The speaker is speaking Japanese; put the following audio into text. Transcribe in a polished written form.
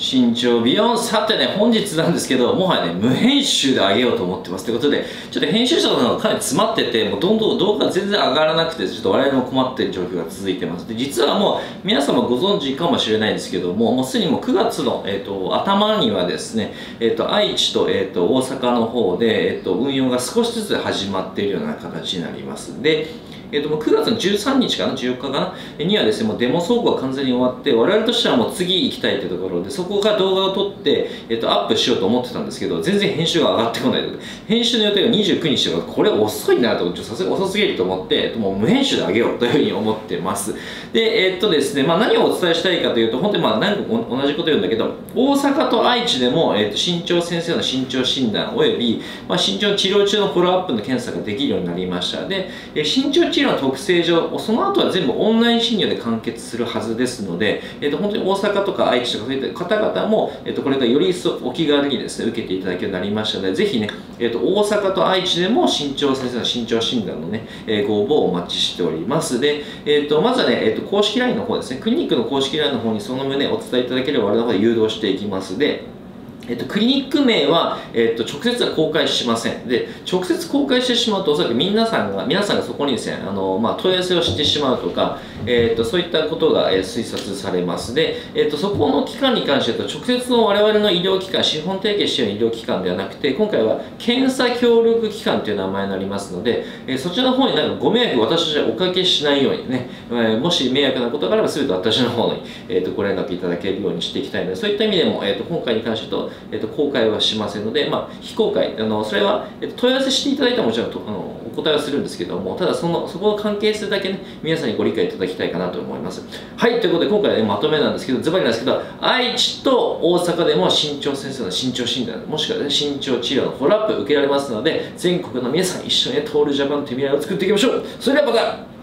身長ビヨン。さてね、本日なんですけど、もはやね、無編集で上げようと思ってます。ということで、ちょっと編集者の方がかなり詰まってて、もうどんどん動画が全然上がらなくて、ちょっと我々も困っている状況が続いてます。で、実はもう、皆様ご存知かもしれないんですけども、もうすでにもう9月の、頭にはですね、愛知と、大阪の方で、運用が少しずつ始まっているような形になります。で、もう9月の13日かな、14日かな、にはですね、もうデモ走行が完全に終わって、我々としてはもう次行きたいというところで、そこから動画を撮って、アップしようと思ってたんですけど、全然編集が上がってこないということで、編集の予定が29日とか、これ遅いなと、さすがに遅すぎると思って、もう無編集で上げようというふうに思ってます。で、ですね、何をお伝えしたいかというと、本当に何個も同じこと言うんだけど、大阪と愛知でも、身長先生の身長診断および、身長治療中のフォローアップの検査ができるようになりました。で、身長治療の特性上、その後は全部オンライン診療で完結するはずですので、本当に大阪とか愛知とかそういった方々も、これからより一層お気軽にですね、受けていただけるようになりましたので、ぜひね、大阪と愛知でも身長先生の身長診断のね、ご応募をお待ちしております。で、まずはね、公式 LINE の方ですね、クリニックの公式 LINE の方にその旨お伝えいただければ、我々の方で誘導していきますで、クリニック名は、直接は公開しません。で、直接公開してしまうと、おそらく皆さんがそこにですね、問い合わせをしてしまうとか、そういったことが、推察されます。で、そこの機関に関して言うと、直接の我々の医療機関、資本提携している医療機関ではなくて、今回は検査協力機関という名前になりますので、そちらの方にご迷惑を私たちはおかけしないようにね、もし迷惑なことがあれば、全て私の方に、ご連絡いただけるようにしていきたいので、そういった意味でも、今回に関して言うと、公開はしませんので、非公開、それは、問い合わせしていただいたらもちろんお答えはするんですけども、ただそこの関係性だけね、皆さんにご理解いただきたいかなと思います。はい、ということで今回は、ね、まとめなんですけど、ズバリなんですけど、愛知と大阪でも身長先生の身長診断、もしくは、ね、身長治療のフォローアップ受けられますので、全国の皆さん一緒に、トールジャパンという未来を作っていきましょう。それではまた